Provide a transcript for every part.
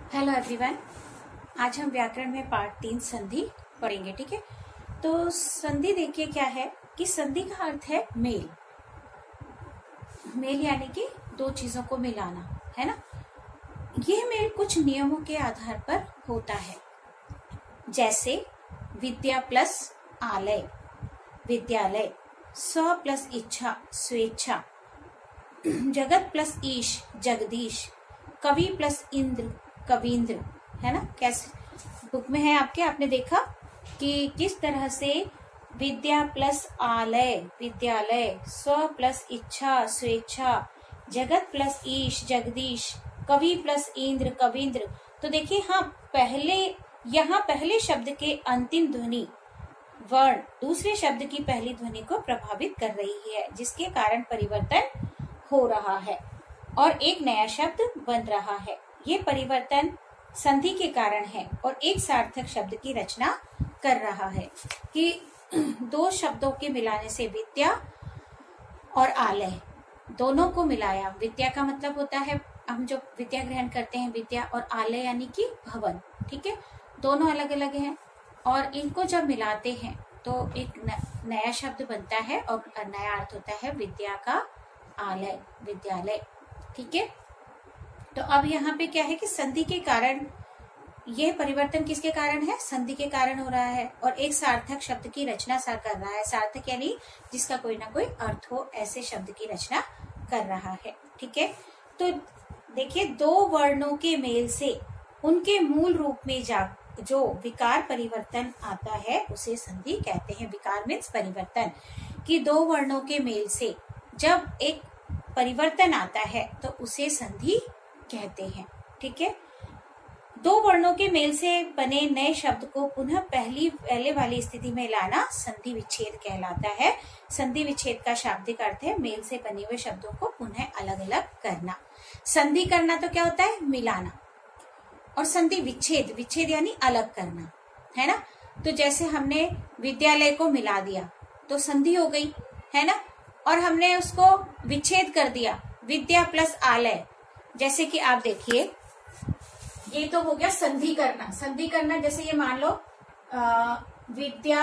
Hello everyone. आज हम व्याकरण में पार्ट 3 संधि पढ़ेंगे। ठीक है, तो संधि देखिए क्या है कि संधि का अर्थ है मेल। मेल यानी कि दो चीजों को मिलाना, है ना। यह मेल कुछ नियमों के आधार पर होता है, जैसे विद्या प्लस आलय विद्यालय, स्व प्लस इच्छा स्वेच्छा, जगत प्लस ईश जगदीश, कवि प्लस इंद्र कवींद्र, है ना। कैसे बुक में है आपके, आपने देखा कि किस तरह से विद्या प्लस आलय विद्यालय, स्व प्लस इच्छा स्वेच्छा, जगत प्लस ईश जगदीश, कवि प्लस इंद्र कवींद्र। तो देखिए यहाँ पहले शब्द के अंतिम ध्वनि वर्ण दूसरे शब्द की पहली ध्वनि को प्रभावित कर रही है, जिसके कारण परिवर्तन हो रहा है और एक नया शब्द बन रहा है। ये परिवर्तन संधि के कारण है और एक सार्थक शब्द की रचना कर रहा है कि दो शब्दों के मिलाने से विद्या और आलय दोनों को मिलाया। विद्या का मतलब होता है हम जो विद्या ग्रहण करते हैं, विद्या, और आलय यानी कि भवन। ठीक है, दोनों अलग अलग हैं और इनको जब मिलाते हैं तो एक नया शब्द बनता है और नया अर्थ होता है विद्या का आलय विद्यालय। ठीक है, तो अब यहाँ पे क्या है कि संधि के कारण, ये परिवर्तन किसके कारण है? संधि के कारण हो रहा है और एक सार्थक शब्द की रचना कर रहा है। सार्थक यानी जिसका कोई ना कोई अर्थ हो, ऐसे शब्द की रचना कर रहा है। ठीक है, तो देखिए दो वर्णों के मेल से उनके मूल रूप में जो विकार परिवर्तन आता है उसे संधि कहते हैं। विकार मीन्स परिवर्तन, कि दो वर्णों के मेल से जब एक परिवर्तन आता है तो उसे संधि कहते हैं। ठीक है, दो वर्णों के मेल से बने नए शब्द को पुनः पहले वाली स्थिति में लाना संधि विच्छेद कहलाता है। संधि विच्छेद का शाब्दिक अर्थ है मेल से बने हुए शब्दों को पुनः अलग अलग करना। संधि करना तो क्या होता है? मिलाना। और संधि विच्छेद यानी अलग करना, है ना। तो जैसे हमने विद्यालय को मिला दिया तो संधि हो गई, है ना, और हमने उसको विच्छेद कर दिया विद्या प्लस आलय। जैसे कि आप देखिए ये तो हो गया संधि करना। संधि करना जैसे ये मान लो विद्या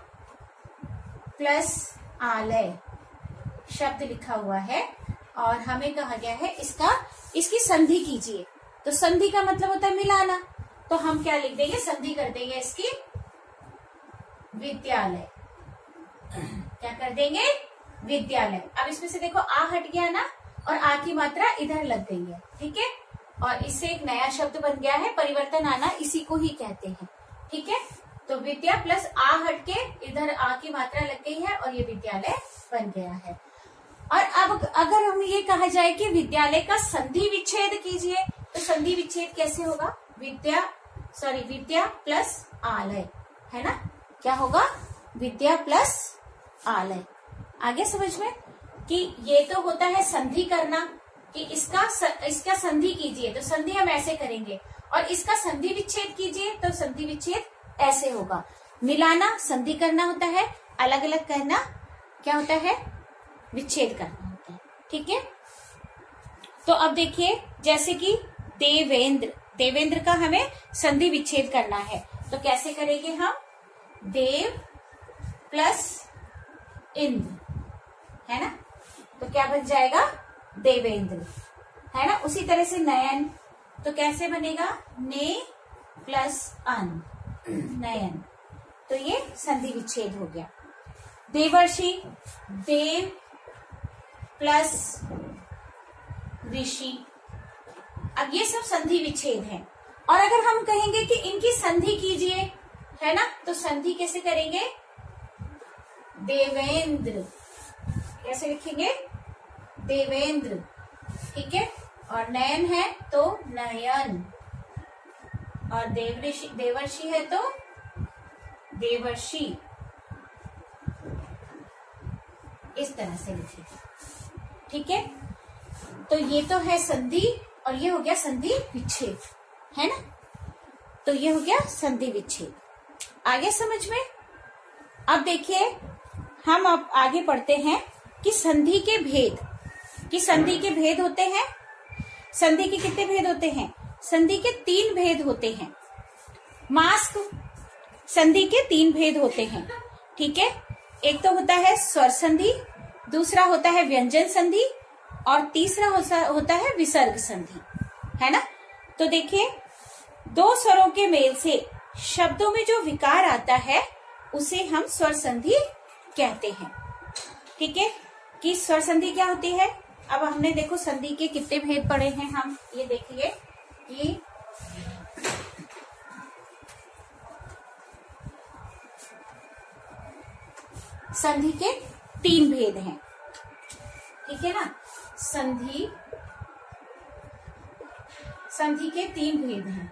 प्लस आलय शब्द लिखा हुआ है और हमें कहा गया है इसकी संधि कीजिए। तो संधि का मतलब होता है मिलाना, तो हम क्या लिख देंगे? संधि कर देंगे इसकी विद्यालय। क्या कर देंगे? विद्यालय। अब इसमें से देखो आ हट गया ना और आ की मात्रा इधर लग गई है। ठीक है, और इससे एक नया शब्द बन गया है। परिवर्तन आना इसी को ही कहते हैं। ठीक है, तो विद्या प्लस आ हट के इधर आ की मात्रा लग गई है और ये विद्यालय बन गया है। और अब अगर हम ये कहा जाए कि विद्यालय का संधि विच्छेद कीजिए तो संधि विच्छेद कैसे होगा? विद्या प्लस आलय, है ना। क्या होगा? विद्या प्लस आलय। आगे समझ में कि ये तो होता है संधि करना, कि इसका संधि कीजिए तो संधि हम ऐसे करेंगे, और इसका संधि विच्छेद कीजिए तो संधि विच्छेद ऐसे होगा। मिलाना संधि करना होता है, अलग अलग करना क्या होता है? विच्छेद करना होता है। ठीक है, तो अब देखिए जैसे कि देवेंद्र का हमें संधि विच्छेद करना है तो कैसे करेंगे हम? देव प्लस इंद्र, है ना, तो क्या बन जाएगा? देवेंद्र, है ना। उसी तरह से नयन, तो कैसे बनेगा? ने प्लस अन, नयन। तो ये संधि विच्छेद हो गया। देवर्षि, देव प्लस ऋषि। अब ये सब संधि विच्छेद है। और अगर हम कहेंगे कि इनकी संधि कीजिए, है ना, तो संधि कैसे करेंगे? देवेंद्र, कैसे लिखेंगे? देवेंद्र। ठीक है, और नयन है तो नयन, और देवर्षि है तो देवर्षि। इस तरह से लिखिए। ठीक है, तो ये तो है संधि और ये हो गया संधि विच्छेद, है ना। तो ये हो गया संधि विच्छेद। आगे समझ में? अब देखिए हम अब आगे पढ़ते हैं कि संधि के भेद होते हैं। संधि के कितने भेद होते हैं? संधि के 3 भेद होते हैं। मास्क संधि के 3 भेद होते हैं, ठीक है। एक तो होता है स्वर संधि, दूसरा होता है व्यंजन संधि और तीसरा होता है विसर्ग संधि, है ना। तो देखिए, 2 स्वरों के मेल से शब्दों में जो विकार आता है उसे हम स्वर संधि कहते हैं, ठीक है। कि स्वर संधि क्या होती है। अब हमने देखो संधि के कितने भेद पढ़े हैं हम, ये देखिए कि संधि के 3 भेद हैं, ठीक है ना। संधि के 3 भेद हैं।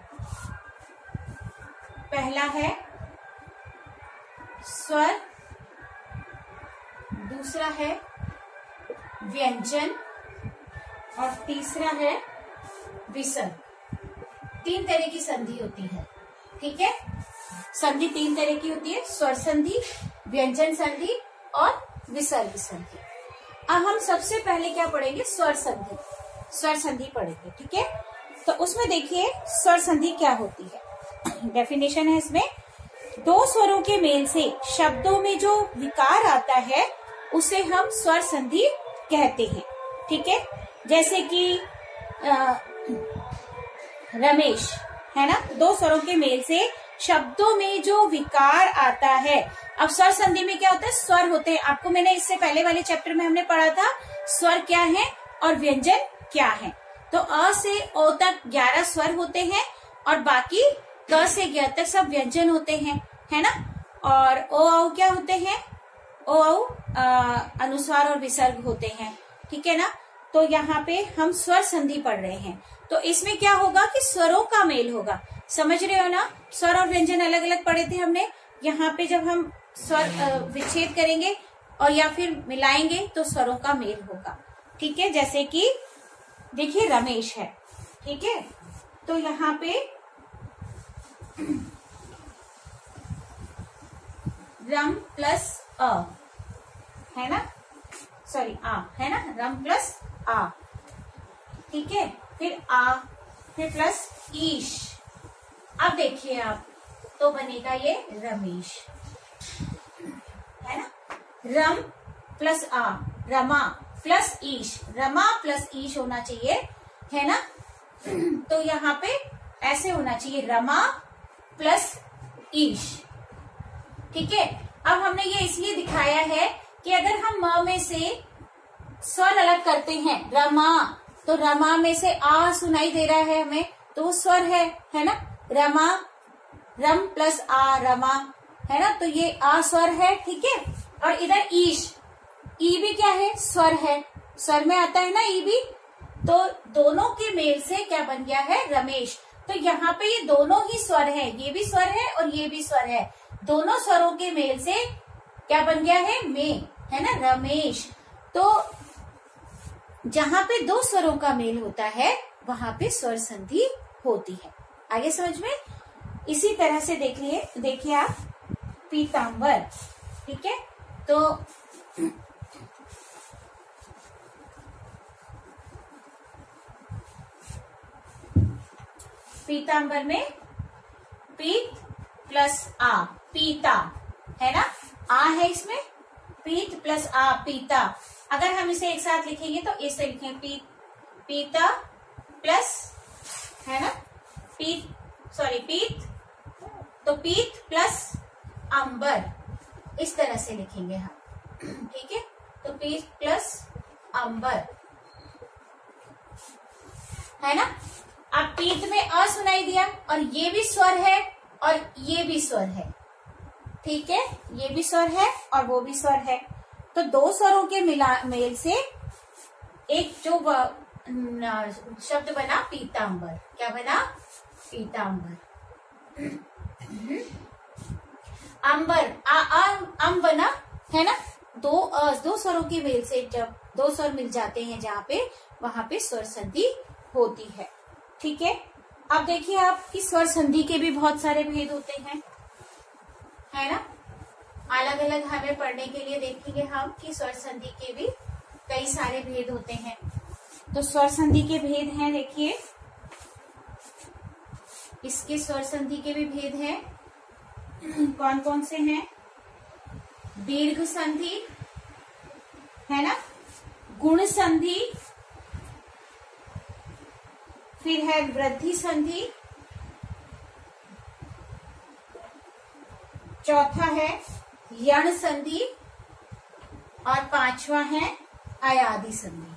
पहला है स्वर, दूसरा है व्यंजन और तीसरा है विसर्ग। 3 तरह की संधि होती है, ठीक है। संधि 3 तरह की होती है, स्वर संधि, व्यंजन संधि और विसर्ग संधि। अब हम सबसे पहले क्या पढ़ेंगे, स्वर संधि। स्वर संधि पढ़ेंगे, ठीक है। तो उसमें देखिए स्वर संधि क्या होती है। डेफिनेशन है इसमें, 2 स्वरों के मेल से शब्दों में जो विकार आता है उसे हम स्वर संधि कहते हैं, ठीक है। जैसे कि रमेश, है ना, 2 स्वरों के मेल से शब्दों में जो विकार आता है। अब स्वर संधि में क्या होता है, स्वर होते हैं। आपको मैंने इससे पहले वाले चैप्टर में हमने पढ़ा था स्वर क्या है और व्यंजन क्या है। तो अ से ओ तक 11 स्वर होते हैं और बाकी क से ग तक सब व्यंजन होते हैं, है ना। और ओ औ क्या होते हैं, ओ औ अनुस्वार और विसर्ग होते हैं, ठीक है ना। तो यहाँ पे हम स्वर संधि पढ़ रहे हैं। तो इसमें क्या होगा कि स्वरों का मेल होगा, समझ रहे हो ना। स्वर और व्यंजन अलग अलग पढ़े थे हमने। यहाँ पे जब हम स्वर विच्छेद करेंगे और या फिर मिलाएंगे तो स्वरों का मेल होगा, ठीक है। जैसे कि देखिए रमेश है, ठीक है। तो यहाँ पे रम प्लस अ, है ना, सॉरी आ, है ना, रम प्लस आ, ठीक है। फिर आ, फिर प्लस ईश। अब देखिए आप, तो बनेगा ये रमेश, है ना। रम प्लस आ, रमा प्लस ईश, रमा प्लस ईश होना चाहिए, है ना। तो यहाँ पे ऐसे होना चाहिए, रमा प्लस ईश, ठीक है। अब हमने ये इसलिए दिखाया है कि अगर हम म में से स्वर अलग करते हैं, रमा, तो रमा में से आ सुनाई दे रहा है हमें, तो वो स्वर है ना। रमा, रम प्लस आ, रमा, है ना। तो ये आ स्वर है, ठीक है। और इधर ईश, ई भी क्या है, स्वर है, स्वर में आता है ना ई भी। तो दोनों के मेल से क्या बन गया है, रमेश। तो यहाँ पे ये दोनों ही स्वर है, ये भी स्वर है और ये भी स्वर है। दोनों स्वरों के मेल से क्या बन गया है, में, है ना, रमेश। तो जहां पे 2 स्वरों का मेल होता है वहां पे स्वर संधि होती है। आगे समझ में। इसी तरह से देखिए आप पीतांबर, ठीक है। तो पीतांबर में पीत प्लस आ, पीता, है ना। आ है इसमें, पीत प्लस आ, पीता। अगर हम इसे एक साथ लिखेंगे तो इसे लिखें पीता प्लस, है ना, पीत तो पीत प्लस अंबर, इस तरह से लिखेंगे हम, ठीक है। तो पीत प्लस अंबर, है ना। अब पीत में अ सुनाई दिया और ये भी स्वर है और ये भी स्वर है, ठीक है। ये भी स्वर है और वो भी स्वर है। तो 2 स्वरों के मेल से एक जो शब्द बना पीतांबर, क्या बना, पीतांबर। अंबर, अम बना, है ना। 2 स्वरों के मेल से जब 2 स्वर मिल जाते हैं जहाँ पे, वहां पे स्वर संधि होती है, ठीक है। अब देखिए आप कि स्वर संधि के भी बहुत सारे भेद होते हैं, है ना। अलग अलग हमें पढ़ने के लिए देखेंगे हम कि स्वर संधि के भी कई सारे भेद होते हैं। तो स्वर संधि के भेद हैं, देखिए इसके स्वर संधि के भी भेद हैं। कौन कौन से हैं? दीर्घ संधि है ना, गुण संधि, फिर है वृद्धि संधि, चौथा है यण संधि और पांचवा है अयादि संधि।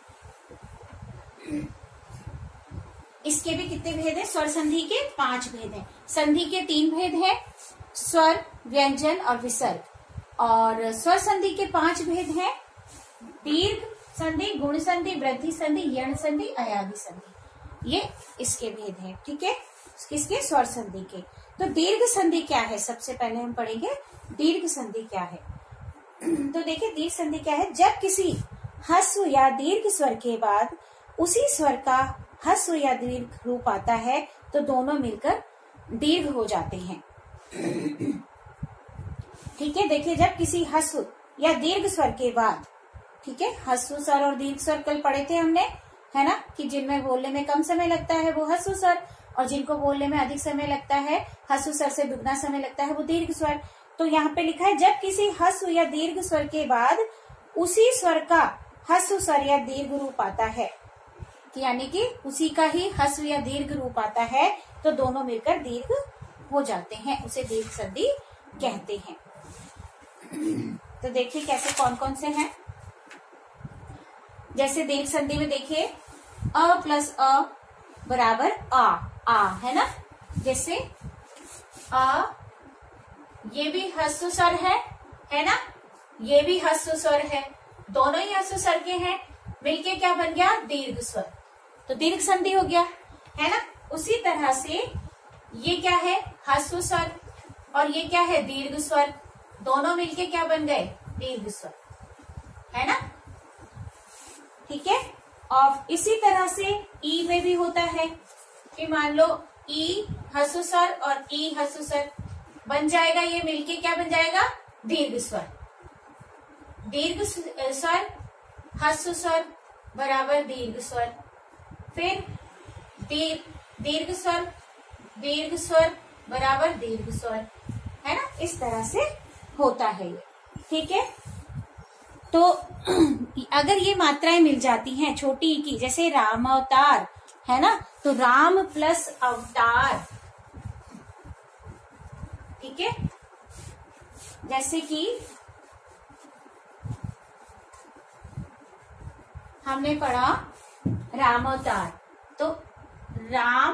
इसके भी कितने भेद हैं? स्वर संधि के 5 भेद हैं। संधि के 3 भेद हैं, स्वर, व्यंजन और विसर्ग। और स्वर संधि के 5 भेद हैं, दीर्घ संधि, गुण संधि, वृद्धि संधि, यण संधि, अयादि संधि। ये इसके भेद हैं। ठीक है, किसके? स्वर संधि के। तो दीर्घ संधि क्या है? सबसे पहले हम पढ़ेंगे दीर्घ संधि क्या है। तो देखिए दीर्घ संधि क्या है? जब किसी ह्रस्व या दीर्घ स्वर के बाद उसी स्वर का ह्रस्व या दीर्घ रूप आता है तो दोनों मिलकर दीर्घ हो जाते हैं। ठीक है, देखिए जब किसी ह्रस्व या दीर्घ स्वर के बाद, ठीक है, ह्रस्व स्वर और दीर्घ स्वर कल पढ़े थे हमने, है ना, कि जिनमें बोलने में कम समय लगता है वो ह्रस्व स्वर, और जिनको बोलने में अधिक समय लगता है, ह्रस्व स्वर से दुगना समय लगता है, वो दीर्घ स्वर। तो यहाँ पे लिखा है जब किसी ह्रस्व या दीर्घ स्वर के बाद उसी स्वर का ह्रस्व स्वर या दीर्घ रूप आता है, यानी कि उसी का ही ह्रस्व या दीर्घ रूप आता है तो दोनों मिलकर दीर्घ हो जाते हैं, उसे दीर्घ संधि कहते हैं। तो देखिए कैसे कौन कौन से हैं। जैसे दीर्घ संधि में देखिए अ प्लस अ बराबर आ है ना। जैसे अ, ये भी ह्रस्व स्वर है ना, ये भी ह्रस्व स्वर है, दोनों ही ह्रस्व स्वर के हैं, मिलके क्या बन गया? दीर्घ स्वर। तो दीर्घ संधि हो गया, है ना। उसी तरह से ये क्या है? ह्रस्व स्वर, और ये क्या है? दीर्घ स्वर। दोनों मिलके क्या बन गए? दीर्घ स्वर, है ना। ठीक है, और इसी तरह से ई में भी होता है कि मान लो ई ह्रस्व स्वर और ई ह्रस्व स्वर बन जाएगा, ये मिलके क्या बन जाएगा? दीर्घ स्वर। दीर्घ स्वर ह्रस्व स्वर बराबर दीर्घ स्वर, फिर दीर्घ स्वर बराबर दीर्घ स्वर, है ना। इस तरह से होता है ये। ठीक है, तो अगर ये मात्राएं मिल जाती हैं छोटी ई की, जैसे राम अवतार है ना, तो राम प्लस अवतार, ठीक है। जैसे कि हमने पढ़ा राम अवतार, तो राम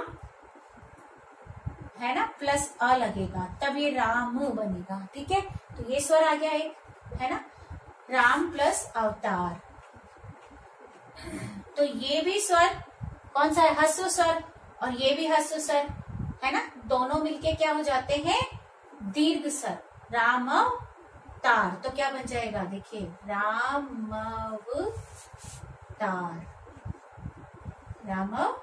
है ना प्लस अ लगेगा तब ये राम बनेगा। ठीक है, तो ये स्वर आ गया एक, है ना, राम प्लस अवतार। तो ये भी स्वर कौन सा है? ह्रस्व स्वर, और ये भी ह्रस्व स्वर, है ना। दोनों मिलके क्या हो जाते हैं? दीर्घ स्वर, रामवतार। तो क्या बन जाएगा? देखिए रामवतार, रामवतार।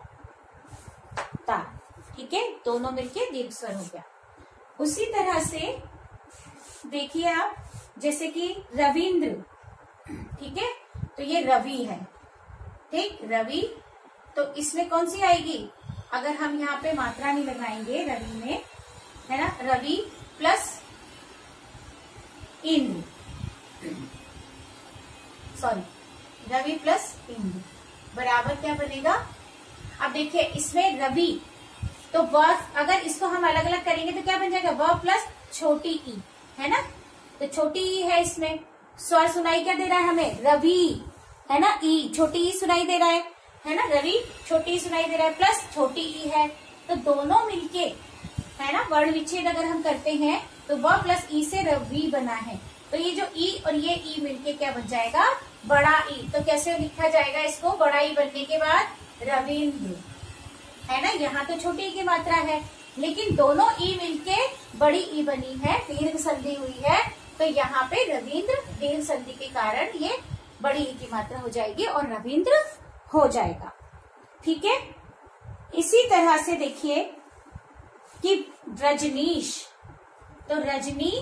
ठीक है, दोनों मिलके दीर्घ स्वर हो गया। उसी तरह से देखिए आप, जैसे कि रविंद्र, ठीक है, तो ये रवि है, ठीक, रवि। तो इसमें कौन सी आएगी? अगर हम यहाँ पे मात्रा नहीं लगाएंगे रवि में, है ना, रवि प्लस इंद्र, सॉरी, रवि प्लस इंद्र बराबर क्या बनेगा? अब देखिए इसमें रवि, तो व, अगर इसको हम अलग अलग करेंगे तो क्या बन जाएगा? व प्लस छोटी ई, है ना। तो छोटी ई है, इसमें स्वर सुनाई क्या दे रहा है हमें? रवि, है ना। ई छोटी ई सुनाई दे रहा है ना, रवि छोटी ई सुनाई दे रहा है, प्लस छोटी ई है, तो दोनों मिलके, है ना, वर्ण विच्छेद अगर हम करते हैं तो व प्लस ई से रवि बना है। तो ये जो ई और ये ई मिलके क्या बन जाएगा? बड़ा ई। तो कैसे लिखा जाएगा इसको? बड़ा ई बनने के बाद रविंद्र, है ना। यहाँ तो छोटी ई की मात्रा है, लेकिन दोनों ई मिलके बड़ी ई बनी है, दीर्घ संधि हुई है, तो यहाँ पे रविंद्र दीर्घ संधि के कारण ये बड़ी ई की मात्रा हो जाएगी और रविंद्र हो जाएगा। ठीक है, इसी तरह से देखिए कि रजनीश, तो रजनी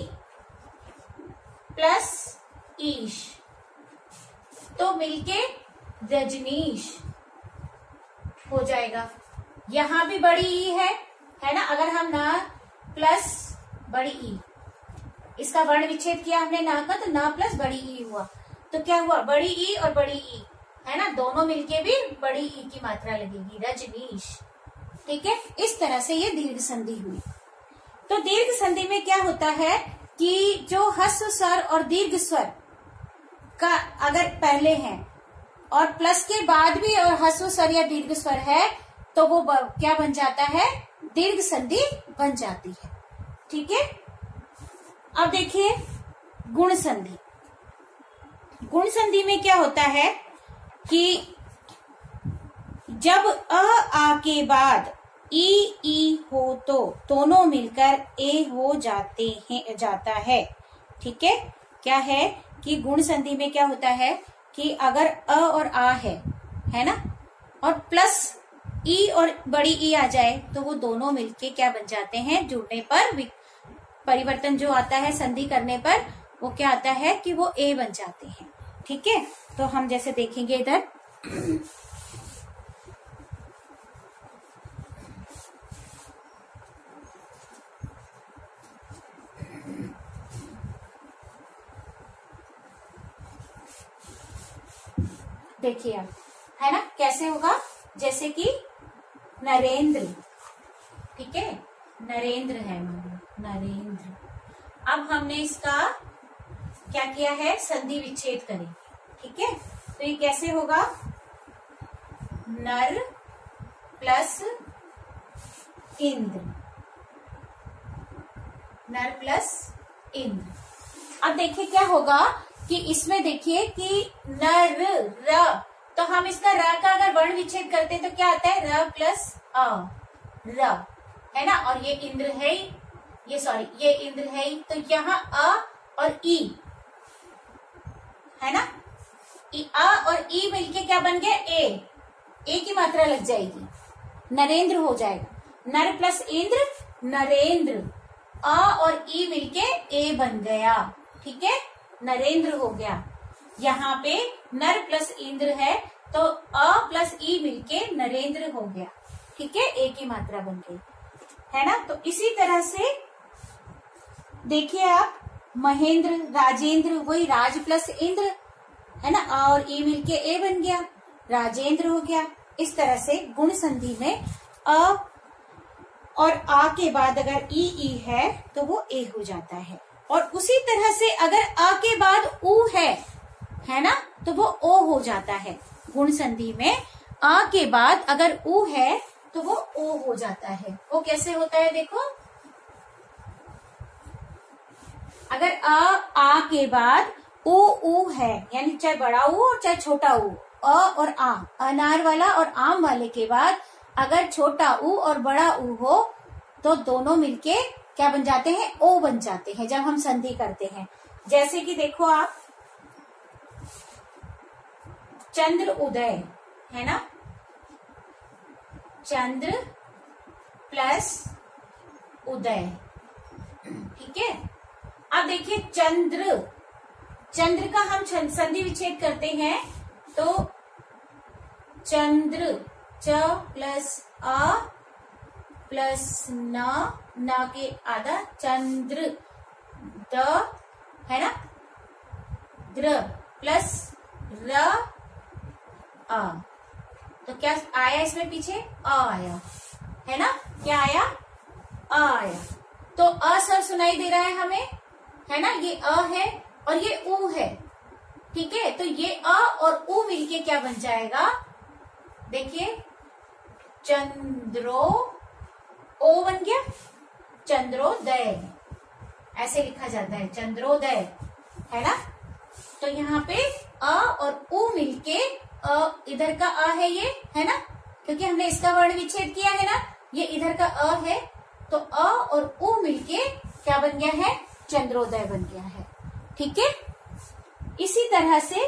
प्लस ईश, तो मिलके रजनीश हो जाएगा। यहां भी बड़ी ई है ना। अगर हम न प्लस बड़ी ई, इसका वर्ण विच्छेद किया हमने न का, तो न प्लस बड़ी ई हुआ, तो क्या हुआ, बड़ी ई और बड़ी ई, है ना, दोनों मिलके भी बड़ी ई की मात्रा लगेगी, रजनीश। ठीक है, इस तरह से ये दीर्घ संधि हुई। तो दीर्घ संधि में क्या होता है कि जो ह्रस्व स्वर और दीर्घ स्वर का अगर पहले हैं और प्लस के बाद भी और ह्रस्व स्वर या दीर्घ स्वर है, तो वो क्या बन जाता है, दीर्घ संधि बन जाती है। ठीक है, अब देखिए गुण संधि। गुण संधि में क्या होता है कि जब अ आ के बाद ई हो तो दोनों मिलकर ए हो जाता है। ठीक है, क्या है कि गुण संधि में क्या होता है कि अगर अ और आ है ना, और प्लस ई और बड़ी ई आ जाए, तो वो दोनों मिलके क्या बन जाते हैं, जुड़ने पर परिवर्तन जो आता है संधि करने पर, वो क्या आता है कि वो ए बन जाते हैं। ठीक है, तो हम जैसे देखेंगे इधर देखिए अब, है ना, कैसे होगा, जैसे कि नरेंद्र। ठीक है, नरेंद्र है, नरेंद्र। अब हमने इसका क्या किया है, संधि विच्छेद करेंगे। ठीक है, तो ये कैसे होगा, नर प्लस इंद्र, नर प्लस इंद्र। अब देखिए क्या होगा कि इसमें देखिए कि नर र, तो हम इसका र का अगर वर्ण विच्छेद करते हैं तो क्या आता है, र प्लस अ, र, है ना, और ये इंद्र है, ये सॉरी ये इंद्र है, तो यहाँ अ और ई, है ना, अ और ई मिलके क्या बन गया, ए की मात्रा लग जाएगी, नरेंद्र हो जाएगा, नर प्लस इंद्र नरेंद्र, अ और ई मिलके ए बन गया। ठीक है, नरेंद्र हो गया। यहाँ पे नर प्लस इंद्र है, तो अ प्लस ई मिलके नरेंद्र हो गया। ठीक है, ए की मात्रा बन गई, है ना। तो इसी तरह से देखिए आप, महेंद्र, राजेंद्र, वही राज प्लस इंद्र, है ना, अ और ई मिलके ए बन गया, राजेंद्र हो गया। इस तरह से गुण संधि में अ और आ के बाद अगर ई है तो वो ए हो जाता है, और उसी तरह से अगर अ के बाद उ है ना, तो वो ओ हो जाता है। गुण संधि में अ के बाद अगर उ है तो वो ओ हो जाता है। वो कैसे होता है, देखो, अगर आ के बाद उ है, यानी चाहे बड़ा उ और चाहे छोटा उ, अ और आ, अनार वाला और आम वाले के बाद अगर छोटा उ और बड़ा उ हो, तो दोनों मिलके क्या बन जाते हैं, ओ बन जाते हैं जब हम संधि करते हैं। जैसे कि देखो आप, चंद्र उदय, है ना, चंद्र प्लस उदय। ठीक है, अब देखिए चंद्र का हम संधि विच्छेद करते हैं, तो चंद्र, च प्लस अ प्लस न के आधा, चंद्र, द, है ना, द्र प्लस र अ, तो क्या आया इसमें पीछे, अ आया, है ना, क्या आया, अ आया। तो अ स्वर सुनाई दे रहा है हमें, है ना, ये अ है और ये उ है। ठीक है, तो ये अ और उ मिलके क्या बन जाएगा, देखिए, चंद्रो, ओ बन गया, चंद्रोदय, ऐसे लिखा जाता है, चंद्रोदय, है ना। तो यहाँ पे अ और उ मिलके, इधर का अ है ये, है ना, क्योंकि हमने इसका वर्ण विच्छेद किया है ना, ये इधर का अ है, तो अ और उ मिलके क्या बन गया है, चंद्रोदय बन गया है। ठीक है, इसी तरह से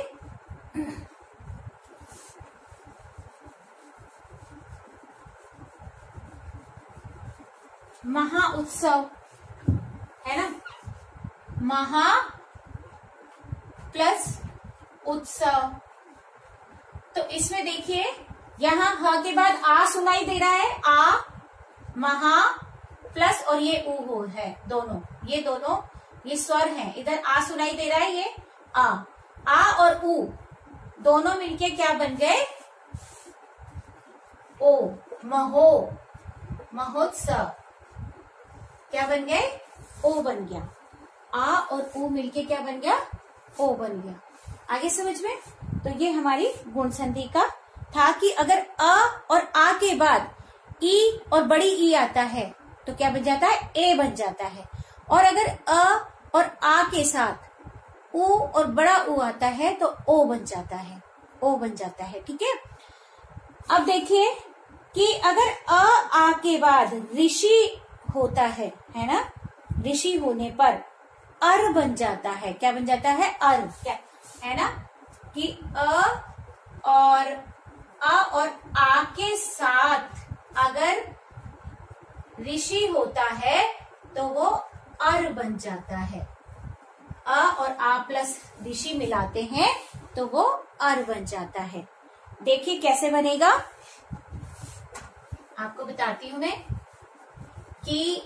महा उत्सव, है ना, महा प्लस उत्सव, तो इसमें देखिए यहाँ ह के बाद आ सुनाई दे रहा है, आ, महा प्लस और ये ऊ हो है, दोनों ये स्वर हैं। इधर आ सुनाई दे रहा है, ये आ और ऊ दोनों मिलके क्या बन गए? ओ, महो, महोत्सव। क्या बन गए? ओ बन गया। आ और ऊ मिलके क्या बन गया? ओ बन गया। आगे समझ में? तो ये हमारी गुण संधि का था कि अगर अ और आ के बाद ई और बड़ी ई आता है तो क्या बन जाता है? ए बन जाता है। और अगर अ और आ के साथ ऊ और बड़ा ऊ आता है तो ओ बन जाता है, ओ बन जाता है। ठीक है। अब देखिए कि अगर अ आ के बाद ऋषि होता है ना, ऋषि होने पर अर बन जाता है। क्या बन जाता है? अर। क्या है ना कि अ और आ के साथ अगर ऋषि होता है तो वो अर बन जाता है। अ और आ प्लस ऋषि मिलाते हैं तो वो अर बन जाता है। देखिए कैसे बनेगा, आपको बताती हूं मैं कि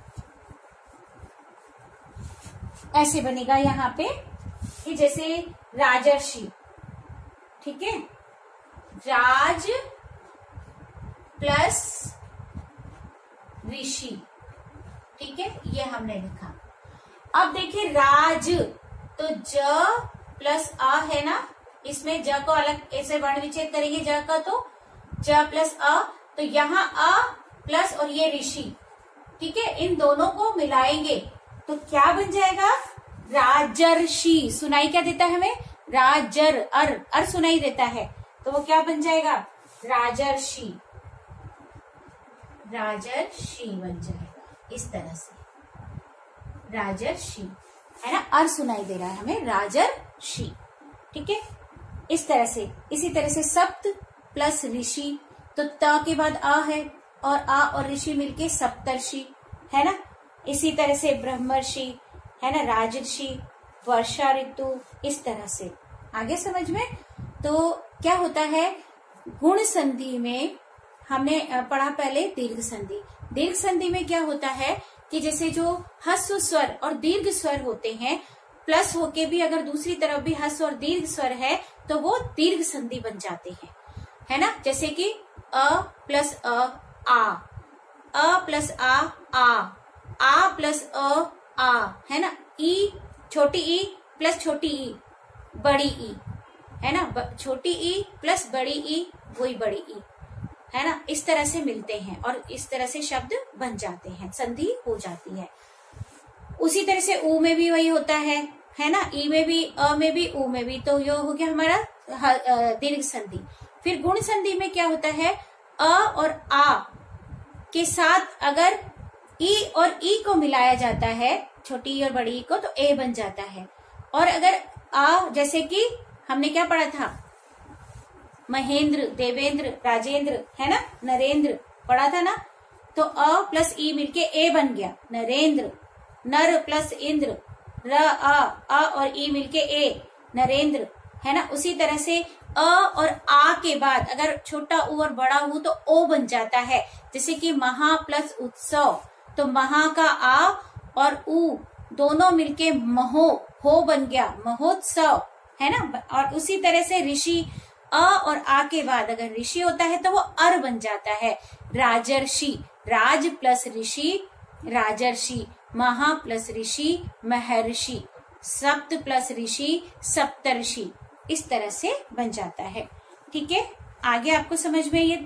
ऐसे बनेगा यहाँ पे कि जैसे राजर्षि, ठीक है, राज प्लस ऋषि, ठीक है, ये हमने लिखा। अब देखिए राज, तो ज प्लस अ है ना, इसमें ज को अलग ऐसे वर्ण विच्छेद करेंगे ज का, तो ज प्लस अ, तो यहाँ अ प्लस और ये ऋषि, ठीक है, इन दोनों को मिलाएंगे तो क्या बन जाएगा? राजर्षि। सुनाई क्या देता है हमें? राजर, अर सुनाई देता है, तो वो क्या बन जाएगा? राजर्षि, राजर्षि बन जाएगा। इस तरह से राजर्षि है ना, अर सुनाई दे रहा है हमें, राजर्षि। ठीक है, इस तरह से। इसी तरह से सप्त प्लस ऋषि, तो त के बाद आ है और आ और ऋषि मिलके सप्तर्षि है ना। इसी तरह से ब्रह्मर्षि है ना, राजर्षि, वर्षा ऋतु, इस तरह से। आगे समझ में? तो क्या होता है गुण संधि में, हमने पढ़ा पहले दीर्घ संधि। दीर्घ संधि में क्या होता है कि जैसे जो ह्रस्व स्वर और दीर्घ स्वर होते हैं, प्लस होके भी अगर दूसरी तरफ भी ह्रस्व और दीर्घ स्वर है तो वो दीर्घ संधि बन जाते हैं, है ना। जैसे कि अ प्लस आ, अ प्लस आ प्लस आ, है ना। ई, छोटी ई प्लस छोटी ई, बड़ी ई, है ना। छोटी ई प्लस बड़ी ई, वही बड़ी ई, है ना। इस तरह से मिलते हैं और इस तरह से शब्द बन जाते हैं, संधि हो जाती है। उसी तरह से ऊ में भी वही होता है ना। ई में भी, अ में भी, ऊ में भी, तो ये हो गया हमारा दीर्घ संधि। फिर गुण संधि में क्या होता है, अ और आ के साथ अगर ई और ई को मिलाया जाता है, छोटी ई और बड़ी ई को, तो ए बन जाता है। और अगर आ, जैसे कि हमने क्या पढ़ा था, महेंद्र, देवेंद्र, राजेंद्र, है ना, नरेंद्र पढ़ा था ना, तो अ प्लस ई मिलके ए बन गया, नरेंद्र। नर प्लस इंद्र, र अ और ई मिलके ए, नरेंद्र, है ना। उसी तरह से अ और आ के बाद अगर छोटा ऊ और बड़ा ऊ तो ओ बन जाता है। जैसे कि महा प्लस उत्सव, तो महा का आ और ऊ दोनों मिलके महो, हो बन गया, महोत्सव, है ना। और उसी तरह से ऋषि, अ और आ के बाद अगर ऋषि होता है तो वो अर बन जाता है, राजर्षि। राज प्लस ऋषि, राजर्षि। महा प्लस ऋषि, महर्षि। सप्त प्लस ऋषि, सप्तर्षि। इस तरह से बन जाता है। ठीक है, आगे आपको समझ में ये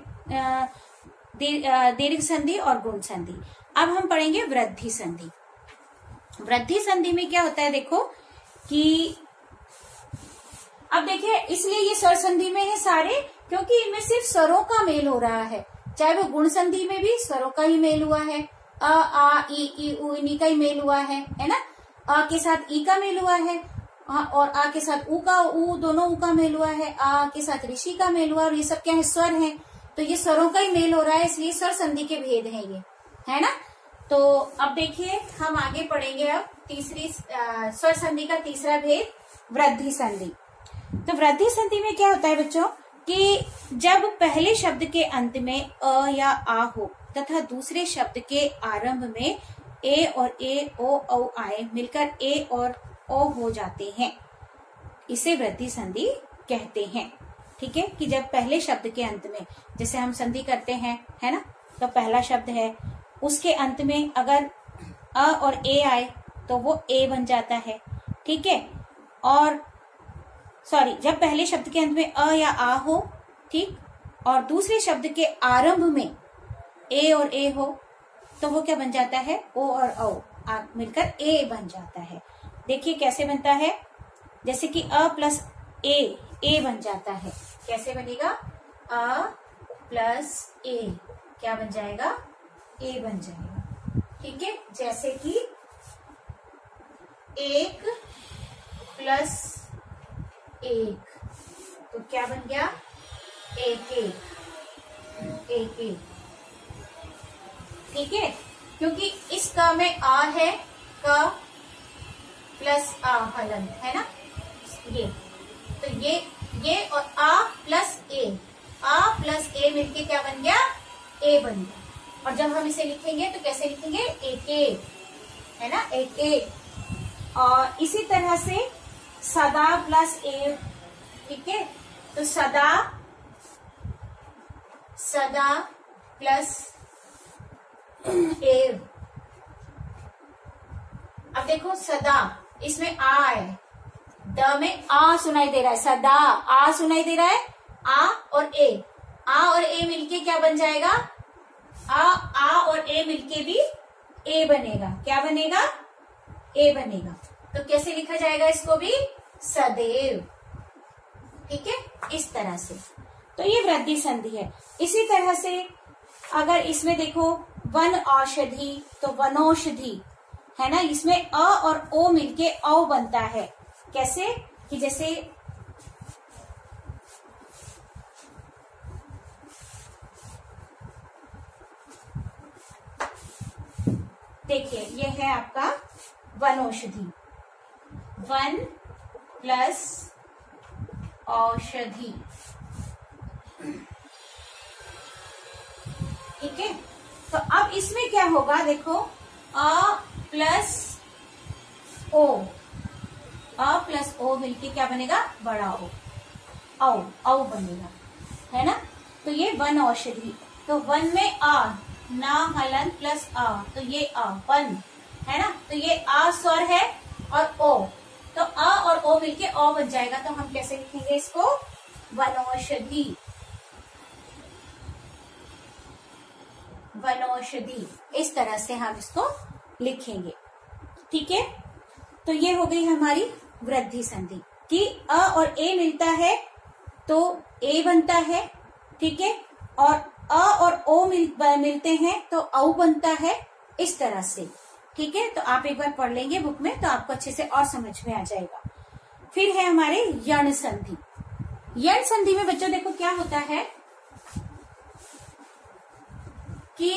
दीर्घ संधि और गुण संधि। अब हम पढ़ेंगे वृद्धि संधि। वृद्धि संधि में क्या होता है, देखो कि अब देखिए, इसलिए ये स्वर संधि में है सारे, क्योंकि इनमें सिर्फ स्वरों का मेल हो रहा है। चाहे वो गुण संधि में भी स्वरों का ही मेल हुआ है, अ आ ई उ इन्हीं का ही मेल हुआ है ना। अ के साथ ई का मेल हुआ है और आ के साथ ऊ का, ऊ दोनों ऊ का मेल हुआ है, आ के साथ ऋषि का मेल हुआ, और ये सब क्या है, स्वर है। तो ये स्वरों का ही मेल हो रहा है, इसलिए स्वर संधि के भेद हैं ये, है ना। तो अब देखिए हम आगे पढ़ेंगे अब तीसरी स्वर संधि का तीसरा भेद, वृद्धि संधि। तो वृद्धि संधि में क्या होता है बच्चों कि जब पहले शब्द के अंत में अ या आ हो, तथा दूसरे शब्द के आरंभ में ए और ए ओ औ आए मिलकर ए और ओ हो जाते हैं, इसे वृद्धि संधि कहते हैं। ठीक है, कि जब पहले शब्द के अंत में जैसे हम संधि करते हैं, है ना, तो पहला शब्द है, उसके अंत में अगर अ और ए आए तो वो ए बन जाता है। ठीक है, और सॉरी, जब पहले शब्द के अंत में अ या आ हो, ठीक, और दूसरे शब्द के आरंभ में ए और ए हो तो वो क्या बन जाता है, ओ और औ मिलकर ए बन जाता है। देखिए कैसे बनता है, जैसे कि अ प्लस ए बन जाता है। कैसे बनेगा, अ प्लस ए क्या बन जाएगा, ए बन जाएगा। ठीक है, जैसे कि एक प्लस एक तो क्या बन गया, एक एक। ठीक है, क्योंकि इस क में आ है, क प्लस आ हलन है ना, ये तो ये और आ प्लस ए मिलके क्या बन गया, ए बन गया। और जब हम इसे लिखेंगे तो कैसे लिखेंगे, एक है ना, एक। और इसी तरह से सदा प्लस ए, ठीक है, तो सदा प्लस ए। अब देखो सदा, इसमें आ है, द में आ सुनाई दे रहा है, सदा आ सुनाई दे रहा है, आ और ए मिलके क्या बन जाएगा, आ और ए मिलके भी ए बनेगा। क्या बनेगा, ए बनेगा। तो कैसे लिखा जाएगा इसको भी, सदैव। ठीक है, इस तरह से। तो ये वृद्धि संधि है। इसी तरह से अगर इसमें देखो वन औषधि तो वनौषधि है ना, इसमें अ और ओ मिलके औ बनता है। कैसे, कि जैसे देखिए ये है आपका वनौषधि, वन प्लस औषधि। ठीक है, तो अब इसमें क्या होगा, देखो अ प्लस ओ मिलके क्या बनेगा, बड़ा औ बनेगा, है ना। तो ये वन औषधि, तो वन में आ ना हलन प्लस आ, तो ये आ वन है ना, तो ये आ स्वर है और ओ, तो अ और ओ मिलके ओ बन जाएगा। तो हम कैसे लिखेंगे इसको, वनौषधि, वनौषधि, इस तरह से हम इसको लिखेंगे। ठीक है, तो ये हो गई हमारी वृद्धि संधि कि अ और ए मिलता है तो ए बनता है। ठीक है, और अ और ओ मिलते हैं तो औ बनता है, इस तरह से। ठीक है, तो आप एक बार पढ़ लेंगे बुक में तो आपको अच्छे से और समझ में आ जाएगा। फिर है हमारे यण संधि। यण संधि में बच्चों देखो क्या होता है कि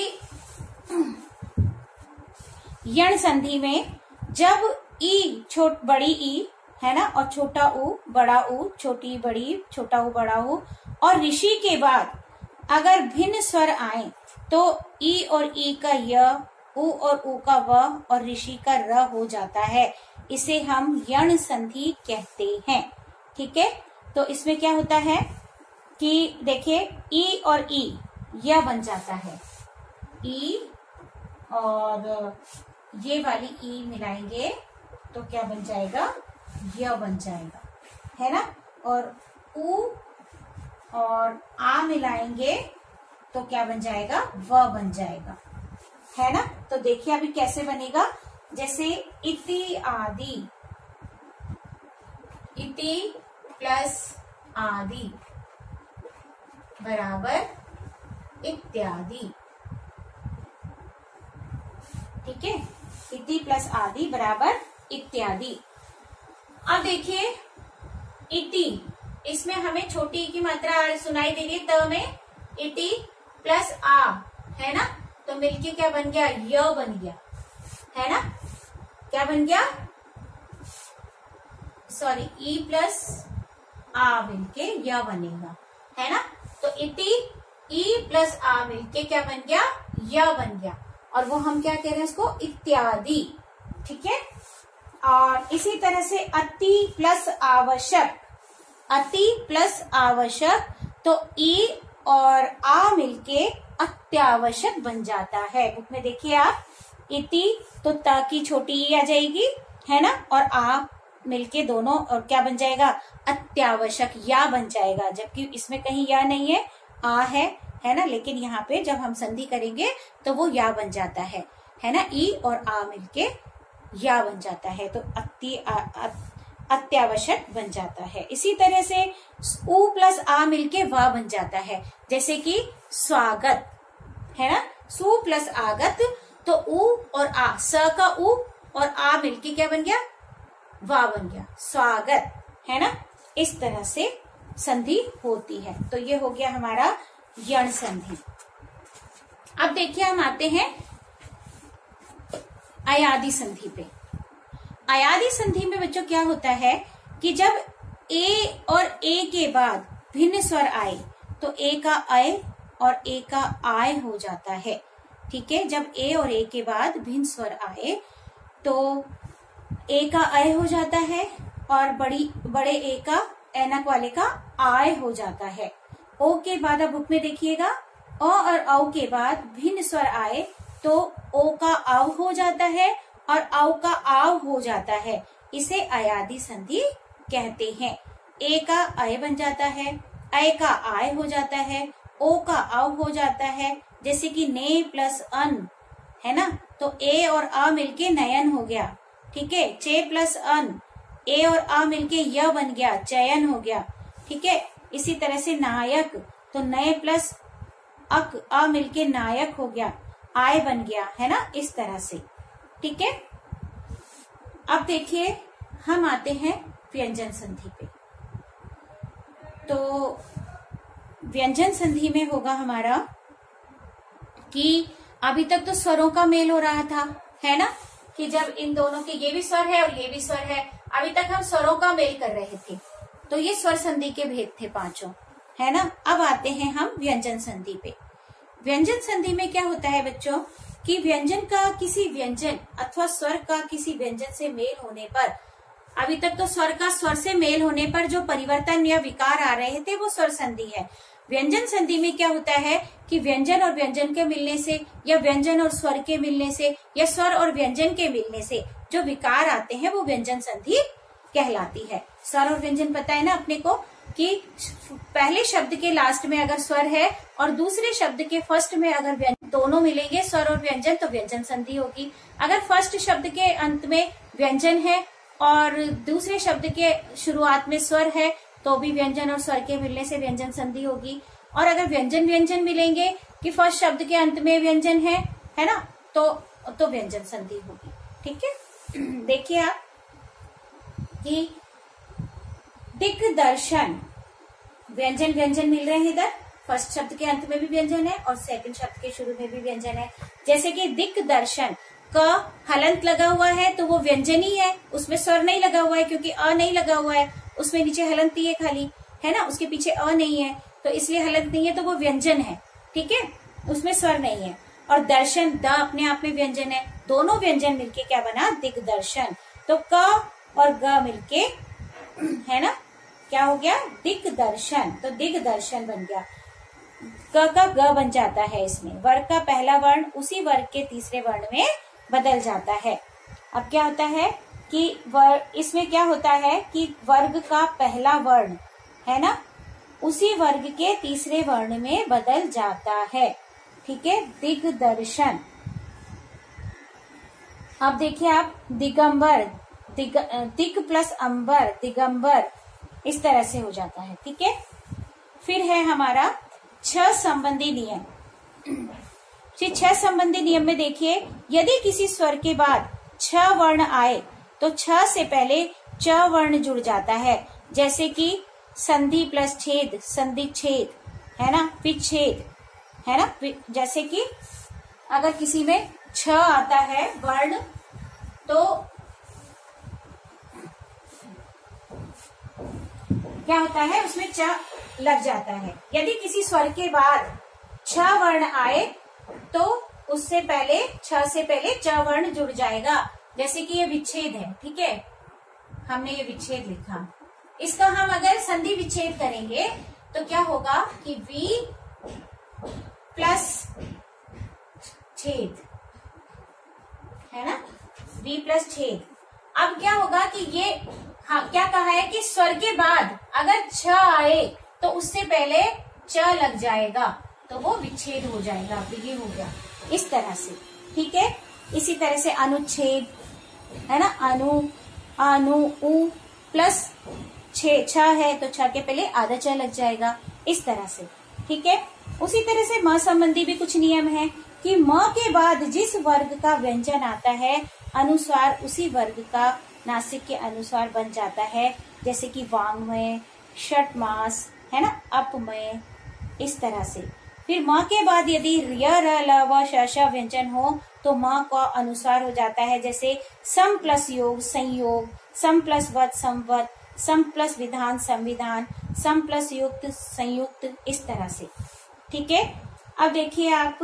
यण संधि में जब ई बड़ी ई है ना, और छोटा ऊ बड़ा ऊ, छोटी बड़ी, छोटा ऊ बड़ा ऊ, और ऋषि के बाद अगर भिन्न स्वर आए तो ई और ई का य, ऊ और ऊ का व और ऋषि का र हो जाता है। इसे हम यण संधि कहते हैं। ठीक है, तो इसमें क्या होता है कि देखिए ई और ई य बन जाता है, ई और ये वाली ई मिलाएंगे तो क्या बन जाएगा, य बन जाएगा, है ना। और ऊ और आ मिलाएंगे तो क्या बन जाएगा, व बन जाएगा, है ना। तो देखिए अभी कैसे बनेगा, जैसे इति आदि, इति प्लस आदि बराबर इत्यादि। ठीक है, इति प्लस आदि बराबर इत्यादि। अब देखिए इति, इसमें हमें छोटी की मात्रा सुनाई दे रही है, त में इति प्लस आ है ना, तो मिलके क्या बन गया, य बन गया, है ना। क्या बन गया, सॉरी, ई प्लस आ मिलके य बनेगा, है ना। तो इति ई प्लस आ मिलके क्या बन गया, य बन गया, और वो हम क्या कह रहे हैं उसको, इत्यादि। ठीक है। और इसी तरह से अति प्लस आवश्यक, अति प्लस आवश्यक, तो ई और आ मिलके अत्यावश्यक बन जाता है। बुक में देखिए आप, इति तो ता की छोटी ई आ जाएगी, है ना, और आ मिलके दोनों और क्या बन जाएगा, अत्यावश्यक, या बन जाएगा। जबकि इसमें कहीं या नहीं है, आ है ना, लेकिन यहाँ पे जब हम संधि करेंगे तो वो या बन जाता है ना, ई और आ मिलके या बन जाता है, तो अत्यावश्यक बन जाता है। इसी तरह से उ प्लस आ मिलके वा बन जाता है, जैसे कि स्वागत, है ना, सु प्लस आगत, तो उ और आ, स का उ और आ मिलके क्या बन गया, वा बन गया, स्वागत, है ना। इस तरह से संधि होती है। तो ये हो गया हमारा यण संधि। अब देखिए हम आते हैं अयादि संधि पे। अयादि संधि में बच्चों क्या होता है कि जब ए और ए के बाद भिन्न स्वर आए तो ए का अय और ए का आय हो जाता है। ठीक है, जब ए और ए के बाद भिन्न स्वर आए तो ए का अय हो जाता है और बड़े ए का, ऐनक वाले का आय हो जाता है। ओ के बाद अब बुक में देखिएगा, अ और औ के बाद भिन्न स्वर आए तो ओ का आव हो जाता है और औ का आव हो जाता है। इसे अयादि संधि कहते हैं। ए का अय बन जाता है, अय का आय हो जाता है, ओ का आव हो जाता है, जैसे कि ने प्लस अन, है ना, तो ए और आ मिलके नयन हो गया। ठीक है, चे प्लस अन, ए और आ मिलके य बन गया, चयन हो गया। ठीक है, इसी तरह से नायक, तो नए प्लस अक, आ मिलके नायक हो गया, आय बन गया, है ना, इस तरह से। ठीक है, अब देखिए हम आते हैं व्यंजन संधि पे। तो व्यंजन संधि में होगा हमारा कि अभी तक तो स्वरों का मेल हो रहा था, है ना, कि जब इन दोनों के ये भी स्वर है और ये भी स्वर है, अभी तक हम स्वरों का मेल कर रहे थे। तो ये स्वर संधि के भेद थे पांचों, है ना। अब आते हैं हम व्यंजन संधि पे। व्यंजन संधि में क्या होता है बच्चों कि व्यंजन का किसी व्यंजन अथवा स्वर का किसी व्यंजन से मेल होने पर, अभी तक तो स्वर का स्वर से मेल होने पर जो परिवर्तन या विकार आ रहे थे वो स्वर संधि है। व्यंजन संधि में क्या होता है कि व्यंजन और व्यंजन के मिलने से या व्यंजन और स्वर के मिलने से या स्वर और व्यंजन के मिलने से जो विकार आते हैं वो व्यंजन संधि कहलाती है। स्वर और व्यंजन पता है ना अपने को कि पहले शब्द के लास्ट में अगर स्वर है और दूसरे शब्द के फर्स्ट में अगर व्यंजन, दोनों मिलेंगे स्वर और व्यंजन, तो व्यंजन संधि होगी। अगर फर्स्ट शब्द के अंत में व्यंजन है और दूसरे शब्द के शुरुआत में स्वर है तो भी व्यंजन और स्वर के मिलने से व्यंजन संधि होगी। और अगर व्यंजन व्यंजन मिलेंगे कि फर्स्ट शब्द के अंत में व्यंजन है ना, तो व्यंजन संधि होगी। ठीक है, देखिए आप कि दिग्दर्शन, व्यंजन व्यंजन मिल रहे हैं इधर, फर्स्ट शब्द के अंत में भी व्यंजन है और सेकंड शब्द के शुरू में भी व्यंजन है। जैसे कि दिग्दर्शन, क हलंत लगा हुआ है तो वो व्यंजन ही है, उसमें स्वर नहीं लगा हुआ है क्योंकि अ नहीं लगा हुआ है, उसमें नीचे हलंत ही है खाली, है ना, उसके पीछे अ नहीं है तो इसलिए हलंत नहीं है, तो वो व्यंजन है। ठीक है, उसमें स्वर नहीं है। और दर्शन, द अपने आप में व्यंजन है, दोनों व्यंजन मिलके क्या बना, दिग्दर्शन। तो क और ग मिलके, है ना, क्या हो गया, दिग्दर्शन। तो दिग्दर्शन बन गया। क का ग बन जाता है इसमें, वर्ग का पहला वर्ण उसी वर्ग के तीसरे वर्ण में बदल जाता है। अब क्या होता है कि इसमें क्या होता है कि वर्ग का पहला वर्ण, है ना, उसी वर्ग के तीसरे वर्ण में बदल जाता है। ठीक है, दिग्दर्शन। अब देखिए आप, दिगंबर, दिग प्लस अंबर, दिगंबर, इस तरह से हो जाता है। ठीक है, फिर है हमारा छ संबंधी नियम। छ संबंधी नियम में देखिए, यदि किसी स्वर के बाद छ वर्ण आए तो छ से पहले च वर्ण जुड़ जाता है। जैसे कि संधि प्लस छेद, संधि छेद, है ना, विच्छेद, है ना। जैसे कि अगर किसी में छ आता है वर्ण तो क्या होता है, उसमें च लग जाता है। यदि किसी स्वर के बाद छ वर्ण आए तो उससे पहले छ से पहले च वर्ण जुड़ जाएगा। जैसे कि ये विच्छेद है, ठीक है, हमने ये विच्छेद लिखा, इसका हम अगर संधि विच्छेद करेंगे तो क्या होगा कि वी प्लस छेद, है ना, वी प्लस छेद। अब क्या होगा कि ये, हाँ, क्या कहा है कि स्वर के बाद अगर छ आए तो उससे पहले च लग जाएगा तो वो विच्छेद हो जाएगा। अब ये हो गया इस तरह से, ठीक है। इसी तरह से अनुच्छेद, है ना, अनु, अनु, उ प्लस छ है तो छ के पहले आधा च लग जाएगा, इस तरह से, ठीक है। उसी तरह से म संबंधी भी कुछ नियम है कि म के बाद जिस वर्ग का व्यंजन आता है अनुस्वार उसी वर्ग का नासिक के अनुसार बन जाता है। जैसे कि वांग्मय, षट्मास, है ना, अपमय, इस तरह से। फिर म के बाद यदि य, र, ल, व, श व्यंजन हो तो म का अनुसार हो जाता है। जैसे सम प्लस योग संयोग, सम प्लस वत संवत, सम प्लस विधान संविधान, सम प्लस युक्त संयुक्त, इस तरह से, ठीक है। अब देखिए आप,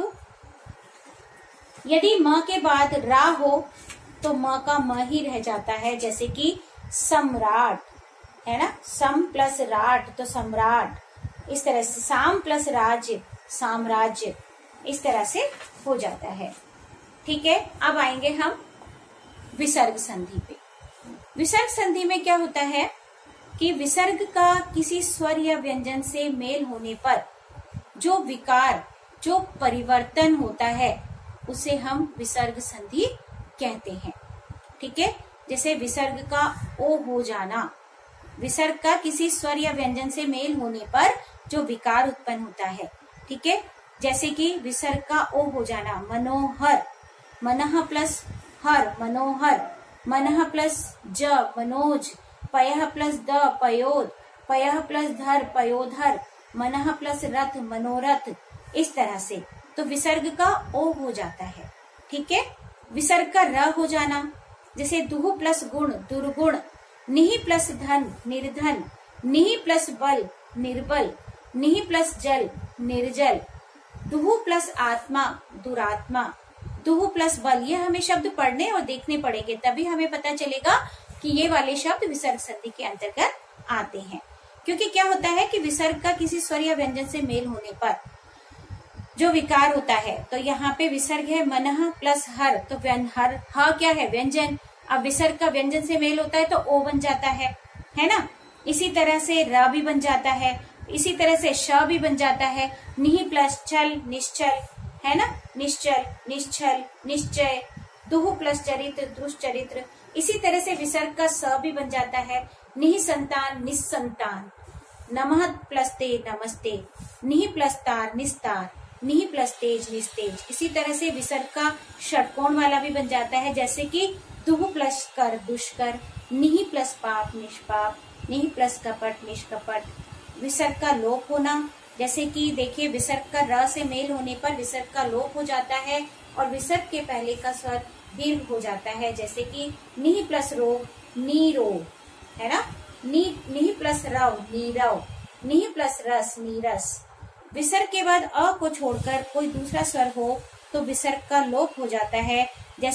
यदि म के बाद रा हो तो म का म ही रह जाता है। जैसे कि सम्राट, है ना, सम प्लस राट तो सम्राट, इस तरह से। साम प्लस राज्य साम्राज्य, इस तरह से हो जाता है, ठीक है। अब आएंगे हम विसर्ग संधि पे। विसर्ग संधि में क्या होता है कि विसर्ग का किसी स्वर या व्यंजन से मेल होने पर जो विकार, जो परिवर्तन होता है उसे हम विसर्ग संधि कहते हैं, ठीक है। जैसे विसर्ग का ओ हो जाना, विसर्ग का किसी स्वर या व्यंजन से मेल होने पर जो विकार उत्पन्न होता है, ठीक है। जैसे कि विसर्ग का ओ हो जाना, मनोहर, मनः प्लस हर मनोहर, मनः प्लस ज मनोज, पयः प्लस द पयोद, पयः प्लस धर पयोधर, मनः प्लस रथ मनोरथ, इस तरह से। तो विसर्ग का ओ हो जाता है, ठीक है। विसर्ग का र हो जाना, जैसे दुह प्लस गुण दुर्गुण, निहि प्लस धन निर्धन, निहि प्लस बल निर्बल, निहि प्लस जल निर्जल, दुह प्लस आत्मा दुरात्मा, दुह प्लस बल। ये हमें शब्द पढ़ने और देखने पड़ेंगे, तभी हमें पता चलेगा कि ये वाले शब्द विसर्ग संधि के अंतर्गत आते हैं। क्योंकि क्या होता है कि विसर्ग का किसी स्वर या व्यंजन से मेल होने पर जो विकार होता है, तो यहाँ पे विसर्ग है मनः प्लस हर, तो हर, ह क्या है, व्यंजन। अब विसर्ग का व्यंजन से मेल होता है तो ओ बन जाता है ना। इसी तरह से र भी बन जाता है, इसी तरह से श भी बन जाता है। निहि प्लस छल निश्चल, है ना, निश्चल निश्चल निश्चय, दुह प्लस चरित्र दुष्चरित्र। इसी तरह से विसर्ग का स भी बन जाता है। निहि संतान निस्संतान, नमः प्लस ते नमस्ते, निहि प्लस तार निस्तार, निहि प्लस तेज निस्तेज। इसी तरह से विसर्ग का षटकोण वाला भी बन जाता है। जैसे कि दुह प्लस कर दुष्कर, निहि प्लस पाप निष्पाप, निहि प्लस कपट निष्कपट। विसर्ग का लोप होना, जैसे कि देखिए विसर्ग का र से मेल होने पर विसर्ग का लोप हो जाता है और विसर्ग के पहले का स्वर दीर्घ हो जाता है। जैसे कि निहि प्लस रोग नीरोग, है ना, निहि प्लस रव नीरव, निहि प्लस रस नीरस। विसर्ग के बाद अ को छोड़कर कोई दूसरा स्वर हो तो विसर्ग का लोप हो जाता है।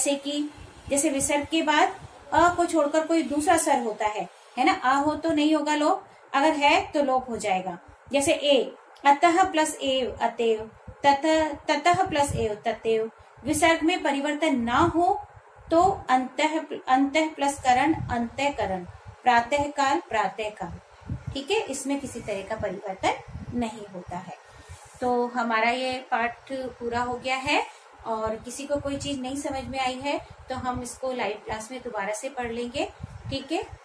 जैसे विसर्ग के बाद अ को छोड़कर कोई दूसरा स्वर होता है ना, अ हो तो नहीं होगा लोप, अगर है तो लोप हो जाएगा। जैसे ए, अतः प्लस एव अतएव, ततः प्लस एव ततेव। विसर्ग में परिवर्तन ना हो तो अंतः प्लस करण अंतःकरण, प्रातः काल प्रातः काल, ठीक है। इसमें किसी तरह का परिवर्तन नहीं होता है। तो हमारा ये पाठ पूरा हो गया है और किसी को कोई चीज नहीं समझ में आई है तो हम इसको लाइव क्लास में दोबारा से पढ़ लेंगे, ठीक है।